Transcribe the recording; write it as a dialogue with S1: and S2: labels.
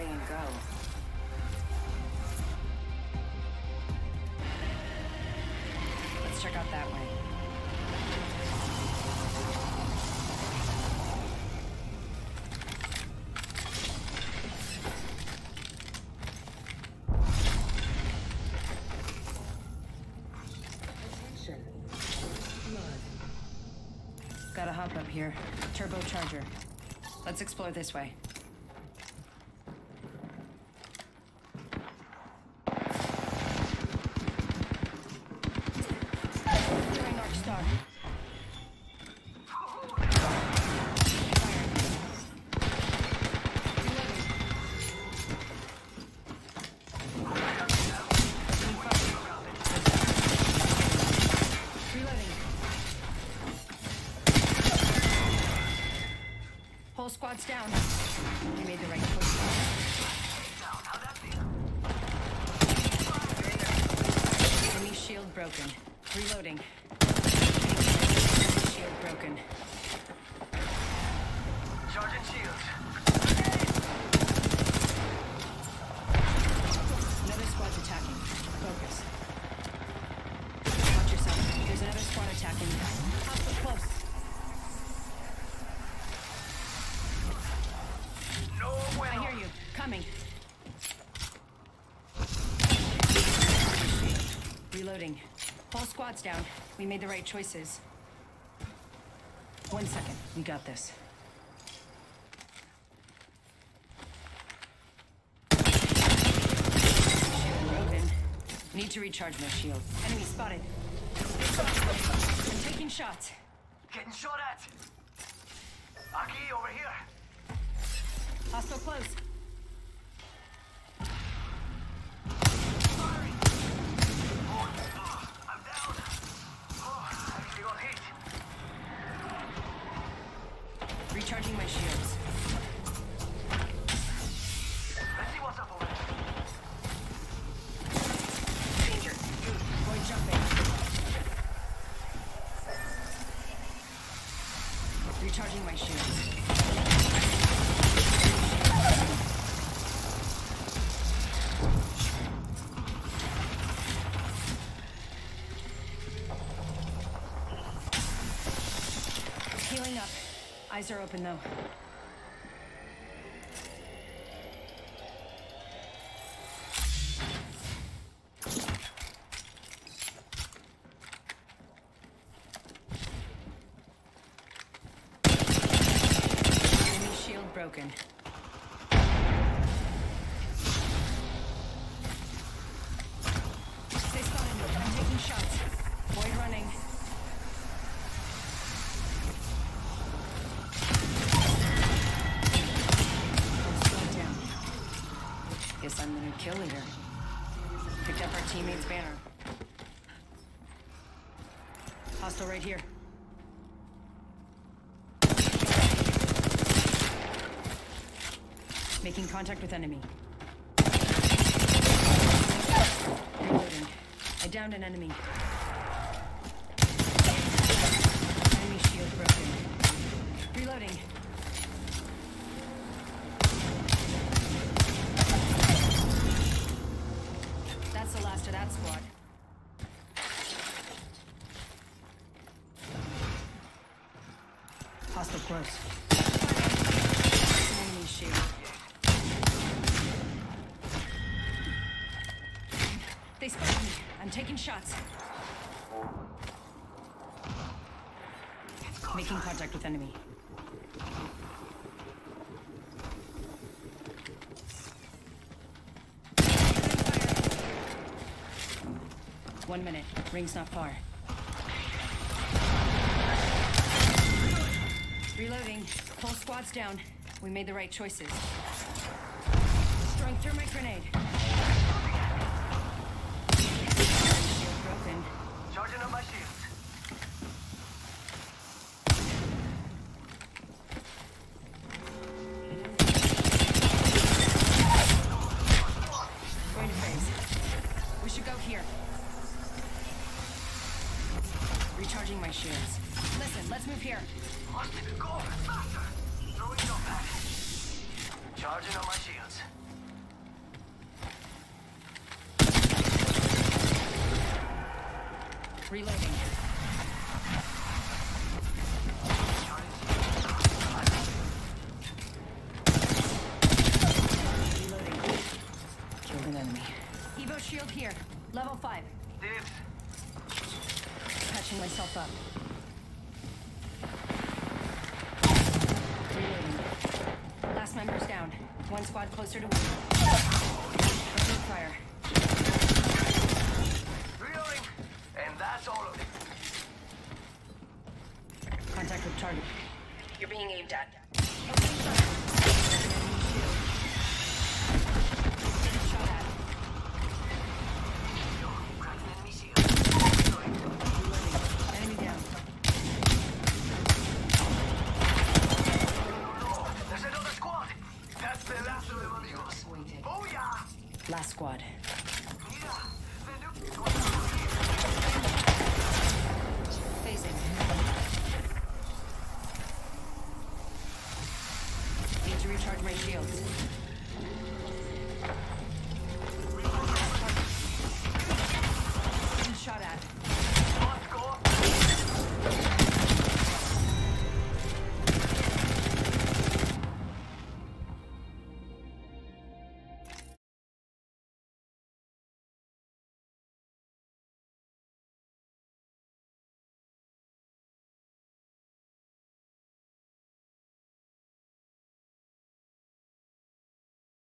S1: spray and go. Let's check out that way. Attention. Blood. Got a hop up here. Turbocharger. Let's explore this way. Doing North Star. Whole squad's down. You made the right choice. Enemy shield broken. Reloading. Enemy shield broken.
S2: Charging shields.
S1: Another squad's attacking. Focus. Watch yourself. There's another squad attacking. Hostile close. I hear you. Coming. Reloading. Whole squad's down. We made the right choices. 1 second. We got this. Shield broken. Need to recharge my shield. Enemy spotted. I'm taking shots.
S2: Getting shot at. Aki, over here.
S1: Hostile close.
S2: Firing. I'm down. I actually got hit.
S1: Recharging my shields.
S2: Let's see what's up over there.
S1: Danger. Boy jumping. Recharging my shields. Healing up. Eyes are open though. Enemy shield broken. They spotted me. I'm taking shots. Void running. Guess I'm the new kill leader. Picked up our teammate's banner. Hostile right here. Making contact with enemy. Reloading. I downed an enemy. Enemy shield broken. Reloading. That's the last of that squad. Hostile close. Enemy shield. They spotted me. I'm taking shots. Making contact with enemy. Fire. 1 minute. Ring's not far. Reloading. Whole squad's down. We made the right choices. Throwing thermite grenade. Shield broken.
S2: Charging up my shields.
S1: Going to phase. We should go here. Recharging my shields. Listen, let's move here.
S2: Must go faster. Throwing jump back. Charging on my shields.
S1: Reloading. Reloading. Killed an enemy. Evo shield here. Level 5.
S2: Dibs.
S1: Patching myself up. Reloading. Last member's down. One squad closer to win. Opening fire.
S2: Reloading. And that's all of it.
S1: Contact with target.
S3: You're being aimed at.
S1: Opening fire. Getting shot at.
S2: Cracked an enemy shield.
S1: Reloading. Enemy down.
S2: There's another squad. That's the last of them, amigos. Oh yeah.
S1: Last squad.
S2: Mira. The new
S1: Phasing. Need to recharge my shields.